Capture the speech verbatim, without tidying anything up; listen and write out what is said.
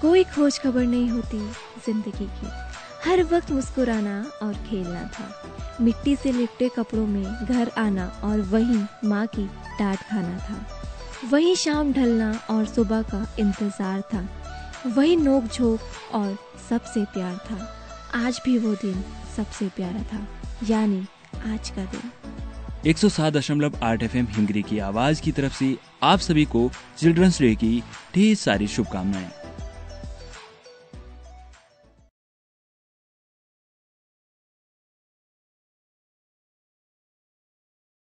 कोई खोज खबर नहीं होती जिंदगी की, हर वक्त मुस्कुराना और खेलना था। मिट्टी से लिपटे कपड़ों में घर आना और वहीं माँ की डांट खाना था। वहीं शाम ढलना और सुबह का इंतजार था। वही नोक झोंक और सबसे प्यार था। आज भी वो दिन सबसे प्यारा था, यानी आज का दिन। एक सौ सात दशमलव आठ एफ एम हिमगिरी की आवाज की तरफ से आप सभी को चिल्ड्रंस डे की ढेर सारी शुभकामनाएं।